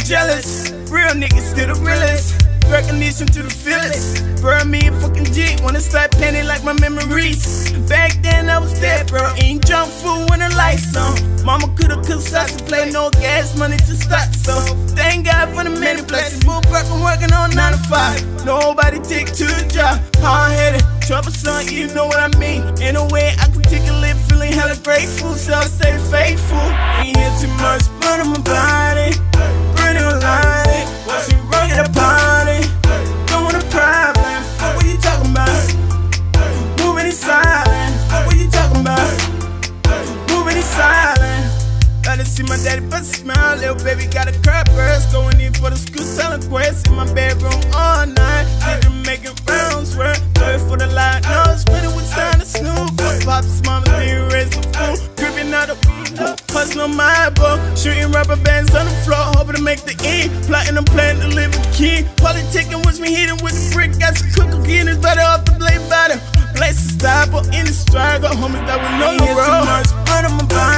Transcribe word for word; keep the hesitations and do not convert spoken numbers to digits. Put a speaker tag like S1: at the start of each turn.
S1: jealous. Real niggas still the realest. Recognition to the feelings. Burn me a fucking G, wanna start painting like my memories. Back then I was dead, bro. Ain't junk food when the lights on. Mama coulda cooked sauce to play, no gas money to start. So thank God for the many blessings. Move back and working on nine to five. Nobody take to the job. Hard headed, troublesome, you know what I mean. In a way I can take a live, feeling hella grateful. So I stay faithful. Ain't here too much blood on my body. Burning alive. Watch me rock at a party. Don't want a problem. Fuck what you talking about? Moving in silence. Fuck what you talking about? Moving in silence. Gotta see my daddy but smile. Little baby got a crap burst. Going in for the school selling quest. In my bedroom all night. Nigga making rounds. Word for the light. No, it's when it was time to snoop. Pop's mama being raised a fool. Gripping out the window. Hustling on my boat. Shooting rubber bands on the floor. Hoping to make the end. Plotting and planning to live a king. Politicking, watch me hit him with the brick. Got some cook again. His body off the blade bottom. Place to stop, but in the struggle. Homies that we know the road. Too much blood on my body.